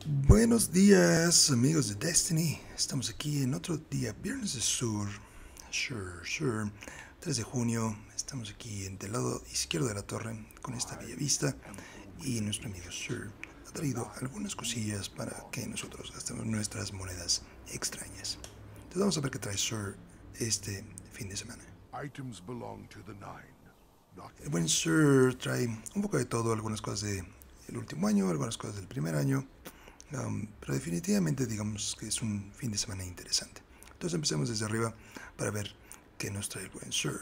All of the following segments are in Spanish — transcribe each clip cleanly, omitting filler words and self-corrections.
Buenos días, amigos de Destiny. Estamos aquí en otro día, Viernes de Sur. Sure. 3 de junio. Estamos aquí del lado izquierdo de la torre con esta bella vista. Y nuestro amigo Sir ha traído algunas cosillas para que nosotros gastemos nuestras monedas extrañas. Entonces vamos a ver qué trae Sir este fin de semana. Items belong to the Nine. El buen Sir trae un poco de todo, algunas cosas del último año, algunas cosas del primer año. Pero definitivamente digamos que es un fin de semana interesante. Entonces empecemos desde arriba para ver qué nos trae el buen Sir.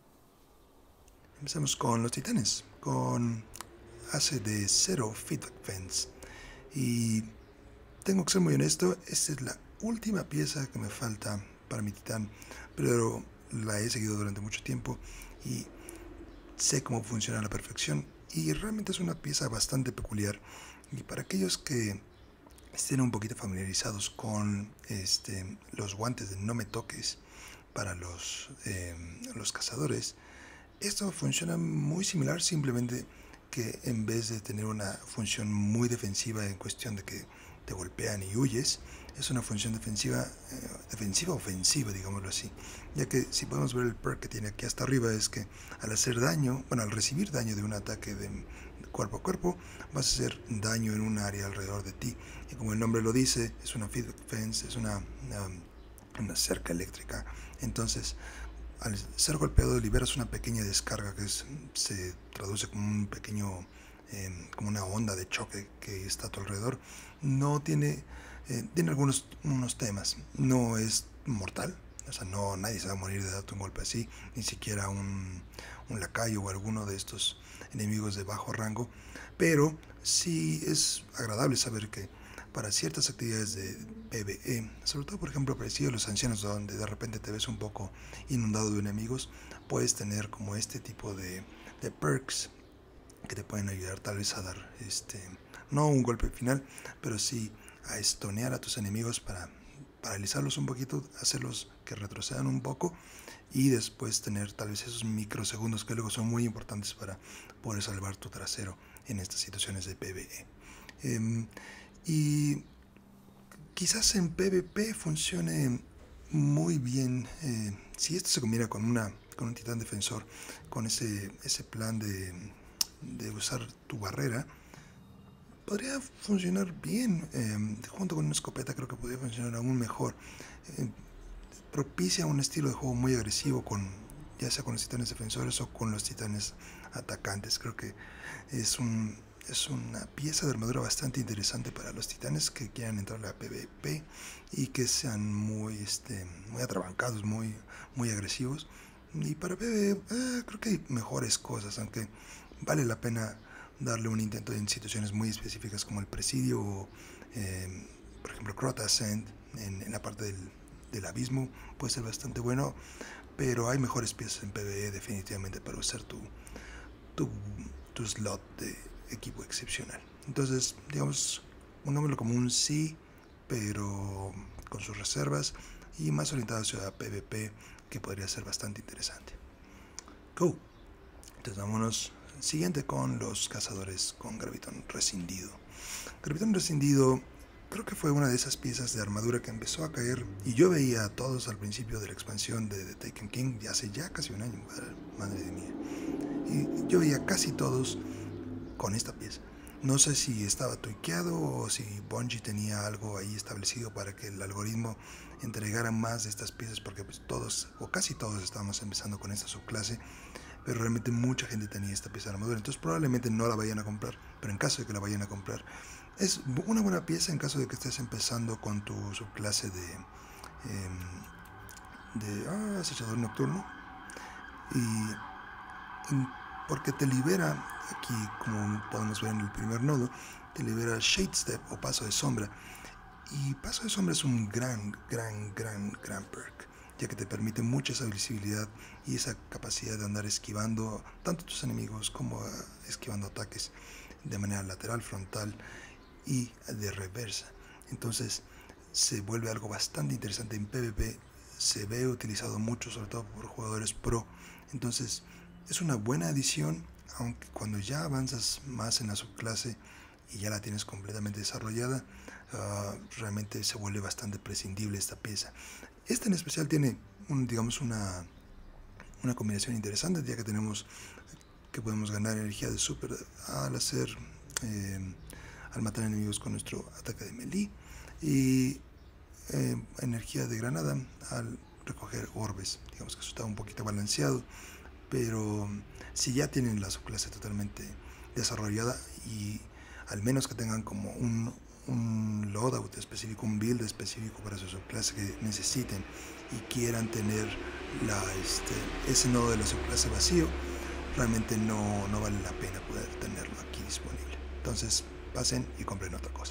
Empezamos con los titanes, con hace de 0 feedback fence. Y tengo que ser muy honesto, esta es la última pieza que me falta para mi titán, pero la he seguido durante mucho tiempo y sé cómo funciona a la perfección. Y realmente es una pieza bastante peculiar. Y para aquellos que estén un poquito familiarizados con los guantes de no me toques para los cazadores, esto funciona muy similar, simplemente que en vez de tener una función muy defensiva en cuestión de que te golpean y huyes, es una función defensiva ofensiva, digámoslo así, ya que si podemos ver el perk que tiene aquí hasta arriba es que al hacer daño, bueno, al recibir daño de un ataque de cuerpo a cuerpo, vas a hacer daño en un área alrededor de ti, y como el nombre lo dice, es una feedback fence, es una cerca eléctrica. Entonces, al ser golpeado liberas una pequeña descarga se traduce como un pequeño, como una onda de choque que está a tu alrededor. No tiene, tiene unos temas, no es mortal, o sea, nadie se va a morir de darte un golpe así, ni siquiera un lacayo o alguno de estos enemigos de bajo rango, pero sí es agradable saber que para ciertas actividades de PvE, sobre todo por ejemplo parecido a los ancianos, donde de repente te ves un poco inundado de enemigos, puedes tener como este tipo de perks que te pueden ayudar tal vez a dar no un golpe final, pero sí a estonear a tus enemigos para paralizarlos un poquito, hacerlos que retrocedan un poco y después tener tal vez esos microsegundos que luego son muy importantes para poder salvar tu trasero en estas situaciones de PvE. Y quizás en PvP funcione muy bien si esto se combina con un titán defensor, con ese plan de usar tu barrera. Podría funcionar bien, junto con una escopeta creo que podría funcionar aún mejor. Eh, Propicia un estilo de juego muy agresivo, ya sea con los titanes defensores o con los titanes atacantes. Creo que es, es una pieza de armadura bastante interesante para los titanes que quieran entrar a la PvP y que sean muy atrabancados, muy agresivos. Y para PvE creo que hay mejores cosas, aunque vale la pena darle un intento en situaciones muy específicas como el presidio o, por ejemplo, Crota Ascent en la parte del abismo puede ser bastante bueno, pero hay mejores piezas en PvE definitivamente para usar tu, tu slot de equipo excepcional. Entonces, digamos, pongámoslo como un sí, pero con sus reservas y más orientado hacia PvP, que podría ser bastante interesante. Go. Entonces vámonos siguiente con los cazadores con Graviton rescindido. Graviton rescindido creo que fue una de esas piezas de armadura que empezó a caer y yo veía a todos al principio de la expansión de The Taken King, ya hace ya casi un año, madre de mía. Y yo veía casi todos con esta pieza. No sé si estaba tuiqueado o si Bungie tenía algo ahí establecido para que el algoritmo entregara más de estas piezas, porque pues todos o casi todos estábamos empezando con esta subclase, pero realmente mucha gente tenía esta pieza de armadura, entonces probablemente no la vayan a comprar, pero en caso de que la vayan a comprar, es una buena pieza en caso de que estés empezando con tu subclase de acechador nocturno. Y porque te libera, aquí como podemos ver en el primer nodo, te libera Shade Step o Paso de Sombra. Y Paso de Sombra es un gran perk, ya que te permite mucha esa visibilidad y esa capacidad de andar esquivando tanto tus enemigos como esquivando ataques de manera lateral, frontal y de reversa. Entonces se vuelve algo bastante interesante en PvP, se ve utilizado mucho, sobre todo por jugadores pro. Entonces es una buena adición, aunque cuando ya avanzas más en la subclase y ya la tienes completamente desarrollada, realmente se vuelve bastante prescindible esta pieza. Esta en especial tiene digamos una combinación interesante, ya que tenemos que podemos ganar energía de super al hacer al matar enemigos con nuestro ataque de melee, y energía de granada al recoger orbes. Digamos que eso está un poquito balanceado, pero si ya tienen la subclase totalmente desarrollada, y al menos que tengan como un loadout específico, un build específico para su subclase que necesiten y quieran tener ese nodo de la subclase vacío, realmente no vale la pena poder tenerlo aquí disponible. Entonces pasen y compren otra cosa.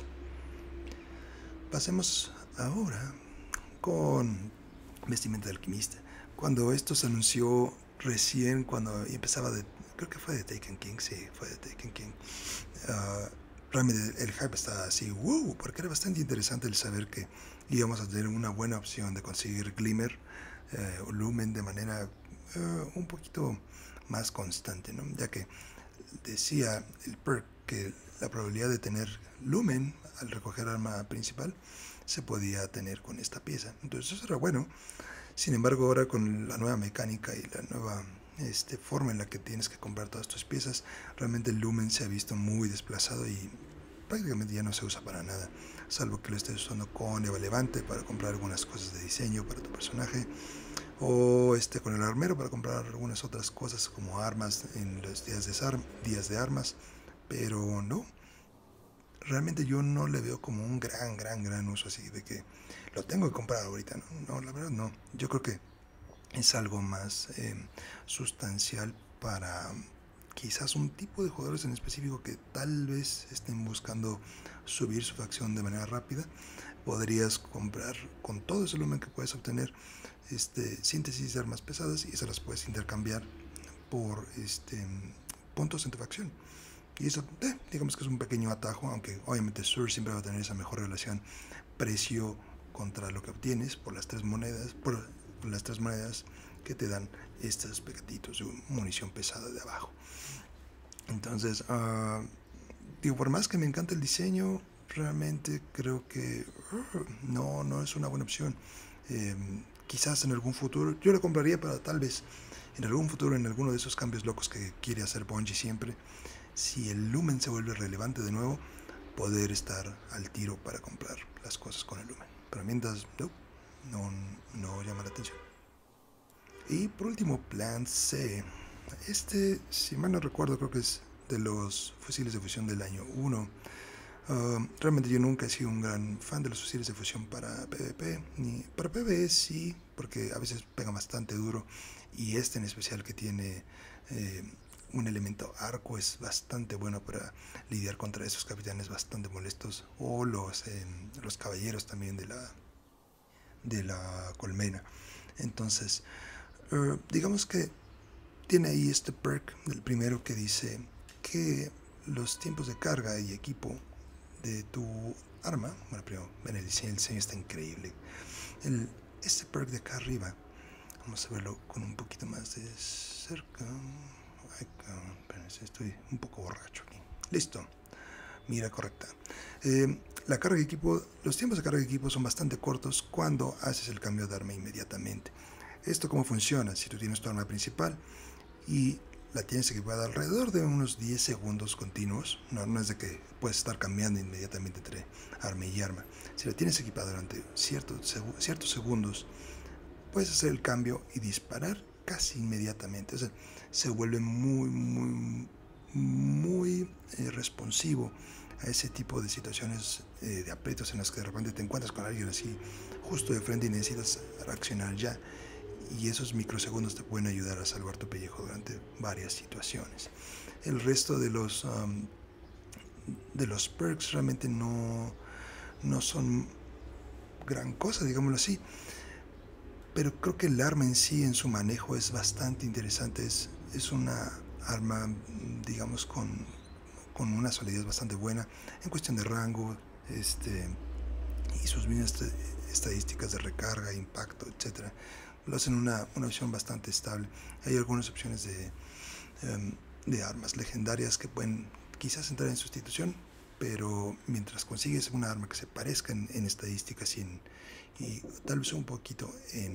Pasemos ahora con vestimenta de alquimista. Cuando esto se anunció recién, cuando empezaba creo que fue de Taken King, sí, fue de Taken King. Realmente el hype estaba así, porque era bastante interesante el saber que íbamos a tener una buena opción de conseguir Glimmer o Lumen de manera un poquito más constante, ¿no? Ya que decía el perk que la probabilidad de tener Lumen al recoger arma principal se podía tener con esta pieza. Entonces eso era bueno. Sin embargo, ahora con la nueva mecánica y la nueva forma en la que tienes que comprar todas tus piezas, realmente el Lumen se ha visto muy desplazado y prácticamente ya no se usa para nada, salvo que lo estés usando con Eva Levante para comprar algunas cosas de diseño para tu personaje, o con el armero para comprar algunas otras cosas como armas en los días de armas, pero no, realmente yo no le veo como un gran uso así de que lo tengo que comprar ahorita. No, la verdad no. Yo creo que es algo más sustancial para quizás un tipo de jugadores en específico que tal vez estén buscando subir su facción de manera rápida. Podrías comprar con todo ese lumen que puedes obtener síntesis de armas pesadas, y esas las puedes intercambiar por puntos en tu facción. Y eso, digamos que es un pequeño atajo, aunque obviamente Sur siempre va a tener esa mejor relación precio contra lo que obtienes por las tres monedas, que te dan estos pequeñitos de munición pesada de abajo. Entonces, por más que me encanta el diseño, realmente creo que no es una buena opción. Quizás en algún futuro, yo lo compraría para tal vez en algún futuro, en alguno de esos cambios locos que quiere hacer Bungie siempre, si el lumen se vuelve relevante de nuevo, poder estar al tiro para comprar las cosas con el lumen. Pero mientras, no llama la atención. Y por último, Plan C. Si mal no recuerdo, creo que es de los fusiles de fusión del año 1. Realmente yo nunca he sido un gran fan de los fusiles de fusión para PvP, ni para PvE sí, porque a veces pega bastante duro, y en especial que tiene un elemento arco es bastante bueno para lidiar contra esos capitanes bastante molestos, o los caballeros también de la colmena. Entonces, digamos que tiene ahí este perk del primero que dice que los tiempos de carga y equipo de tu arma, bueno, primero, el diseño está increíble. Este perk de acá arriba, vamos a verlo con un poquito más de cerca. Estoy un poco borracho aquí. Listo, mira correcta. La carga de equipo, los tiempos de carga de equipo son bastante cortos cuando haces el cambio de arma inmediatamente. ¿Esto cómo funciona? Si tú tienes tu arma principal y la tienes equipada alrededor de unos 10 segundos continuos, no es de que puedes estar cambiando inmediatamente entre arma y arma. Si la tienes equipada durante ciertos segundos, puedes hacer el cambio y disparar casi inmediatamente. O sea, se vuelve muy responsivo a ese tipo de situaciones de aprietos en las que de repente te encuentras con alguien así justo de frente y necesitas reaccionar ya, y esos microsegundos te pueden ayudar a salvar tu pellejo durante varias situaciones. El resto de los perks realmente no son gran cosa, digámoslo así, pero creo que el arma en sí, en su manejo, es bastante interesante. Es una arma, digamos, con una solidez bastante buena en cuestión de rango, y sus mismas estadísticas de recarga, impacto, etcétera, lo hacen una opción bastante estable. Hay algunas opciones de armas legendarias que pueden quizás entrar en sustitución, pero mientras consigues una arma que se parezca en estadísticas y tal vez un poquito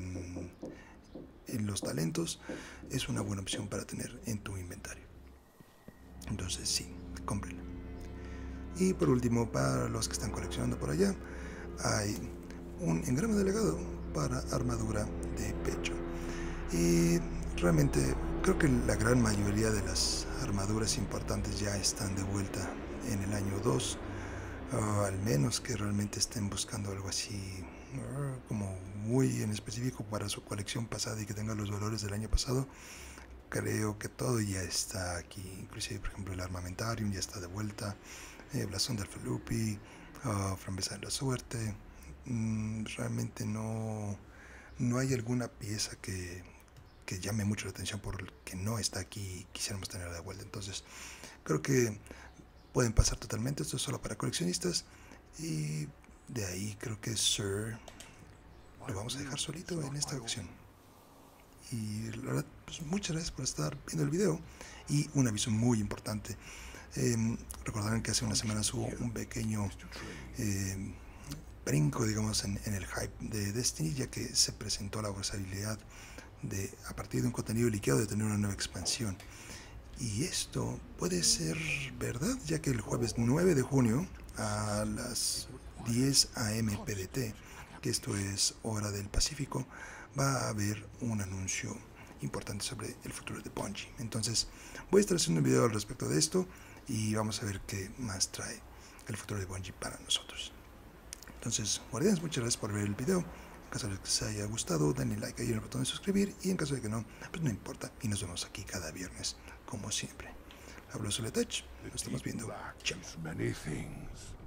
en los talentos, es una buena opción para tener en tu inventario. Entonces sí, cómprenla. Y por último, para los que están coleccionando por allá, hay un engrama de legado para armadura de pecho. Y realmente creo que la gran mayoría de las armaduras importantes ya están de vuelta en el año 2, al menos que realmente estén buscando algo así como muy en específico para su colección pasada y que tenga los valores del año pasado. Creo que todo ya está aquí, inclusive por ejemplo el armamentarium ya está de vuelta, blasón de Alfalupi, frambuesa de la suerte. Realmente no hay alguna pieza que llame mucho la atención porque no está aquí y quisiéramos tenerla de vuelta. Entonces creo que pueden pasar totalmente, esto es solo para coleccionistas. Y de ahí creo que Sir lo vamos a dejar solito en esta ocasión. Y la verdad, pues muchas gracias por estar viendo el video. Y un aviso muy importante, recordarán que hace unas semanas hubo un pequeño brinco, digamos, en el hype de Destiny, ya que se presentó la posibilidad de, a partir de un contenido liqueado, de tener una nueva expansión. Y esto puede ser verdad, ya que el jueves 9 de junio a las 10 AM PDT, que esto es hora del Pacífico, va a haber un anuncio importante sobre el futuro de Bungie. Entonces voy a estar haciendo un video al respecto de esto y vamos a ver qué más trae el futuro de Bungie para nosotros. Entonces, guardianes, muchas gracias por ver el video. En caso de que les haya gustado, denle like ahí en el botón de suscribir. Y en caso de que no, pues no importa. Y nos vemos aquí cada viernes, como siempre. Hablo Soletech. Nos estamos viendo. Chao.